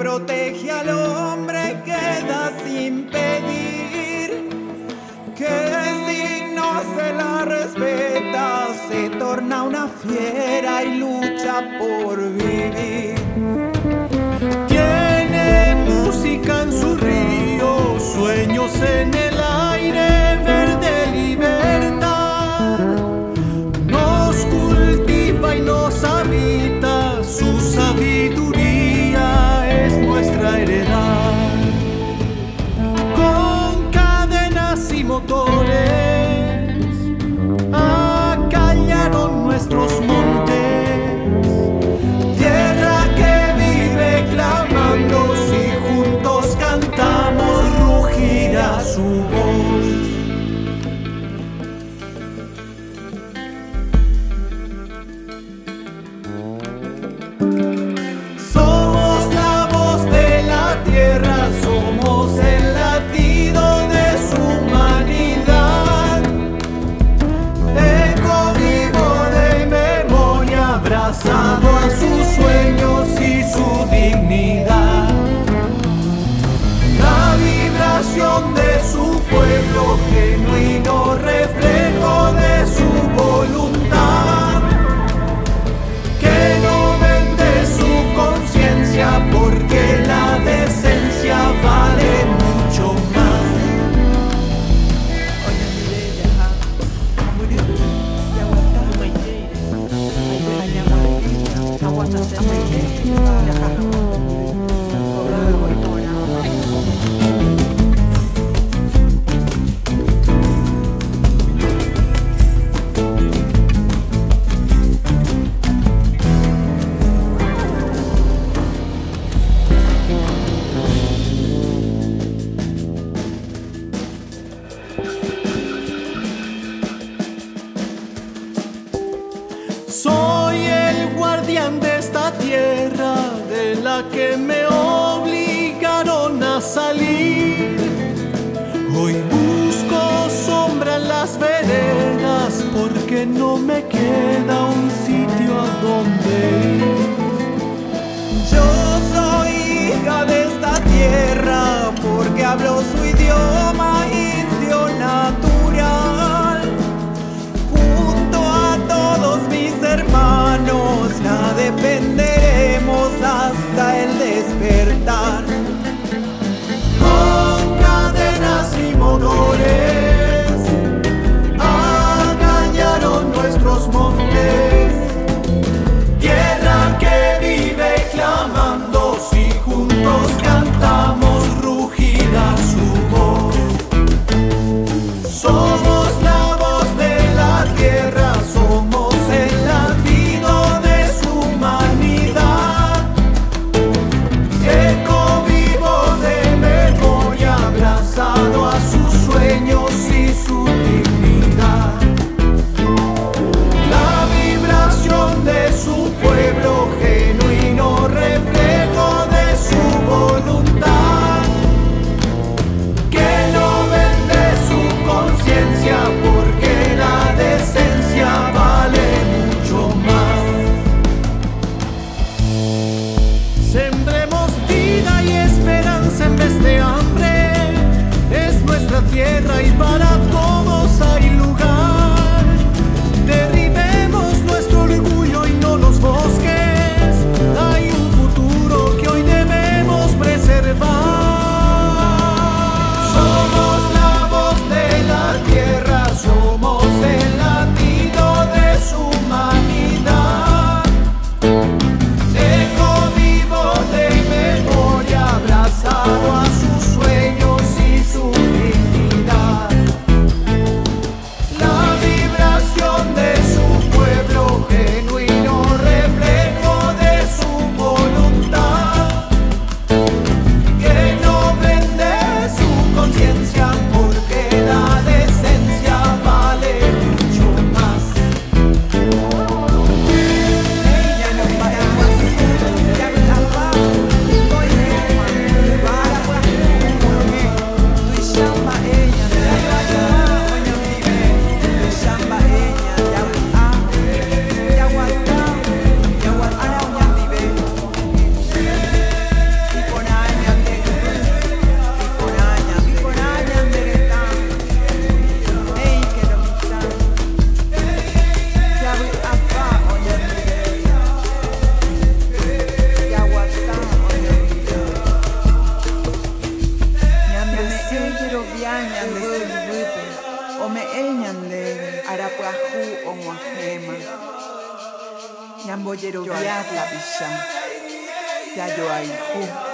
protege al hombre queda sin pedir, que si no se la respeta se torna una fiera y lucha por vivir. Tiene música en su río, sueños en el aire, verde libertad. Nos cultiva y nos habita, su sabiduría es nuestra heredad. Con cadenas y motores acallaron nuestros montes, tierra que vive clamando, si juntos cantamos rugirá su voz. Somos la voz de la tierra, somos el latido de su humanidad, eco vivo de memoria, abrazado a sus sueños y su dignidad. La vibración de su pueblo, genuino reflejo de su voluntad, que no vende su conciencia porque la decencia vale mucho más. Soy el guardián de esta tierra, de la que me obligaron a salir. Hoy busco sombra en las veredas, porque no me queda un sitio a donde ir. Yo soy hija de esta tierra porque hablo su idioma indio natural. Junto a todos mis hermanos la defenderemos hasta el despertar. Con cadenas y motores acallaron nuestros montes, tierra que vive clamando, si juntos cantamos rugirá su voz. Nyamboyero viata bisha. Yayo aihu.